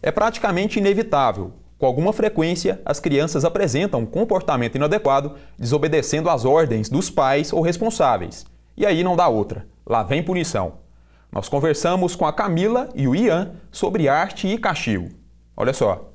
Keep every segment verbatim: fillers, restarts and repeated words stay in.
É praticamente inevitável. Com alguma frequência, as crianças apresentam um comportamento inadequado, desobedecendo às ordens dos pais ou responsáveis. E aí não dá outra. Lá vem punição. Nós conversamos com a Camila e o Ian sobre arte e castigo. Olha só.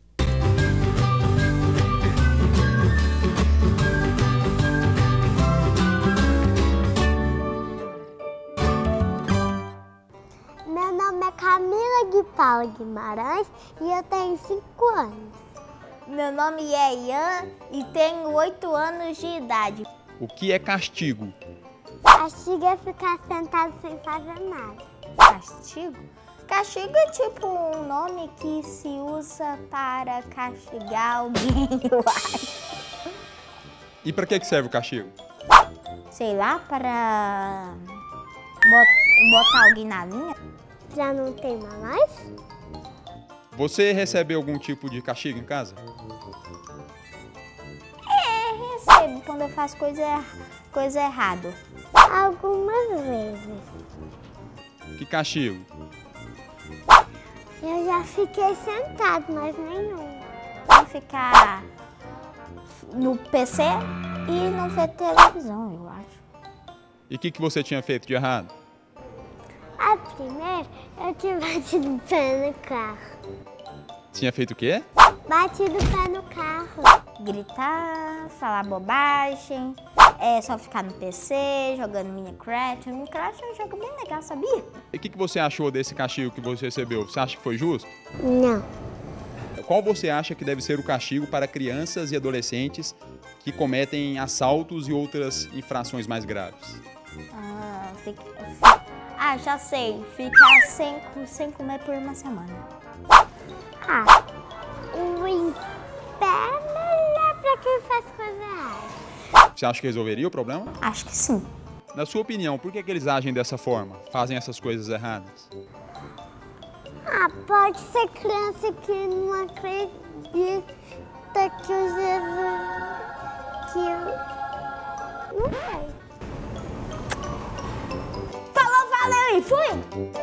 Meu nome é Camila de Paula Guimarães e eu tenho cinco anos. Meu nome é Ian e tenho oito anos de idade. O que é castigo? Castigo é ficar sentado sem fazer nada. Castigo? Castigo é tipo um nome que se usa para castigar alguém, eu acho. E para que serve o castigo? Sei lá, para botar alguém na linha. Já não tem mais? Você recebe algum tipo de castigo em casa? É, recebo quando eu faço coisa, coisa errada. Algumas vezes. Que castigo? Eu já fiquei sentado, mas nenhum. Vou ficar no P C e não ver televisão, eu acho. E o que, que você tinha feito de errado? A primeira, eu tinha batido o pé no carro. Tinha feito o quê? Batido o pé no carro. Gritar, falar bobagem, é só ficar no P C, jogando Minecraft. Minecraft é um jogo bem legal, sabia? E o que, que você achou desse castigo que você recebeu? Você acha que foi justo? Não. Qual você acha que deve ser o castigo para crianças e adolescentes que cometem assaltos e outras infrações mais graves? Ah, fica, fica, ah já sei. Ficar sem, sem comer por uma semana. Ah, o pé é melhor pra quem faz coisa errada. Você acha que resolveria o problema? Acho que sim. Na sua opinião, por que, que eles agem dessa forma? Fazem essas coisas erradas? Ah, pode ser criança que não acredita que o Jesus... que o... não sei. Falou, valeu e fui!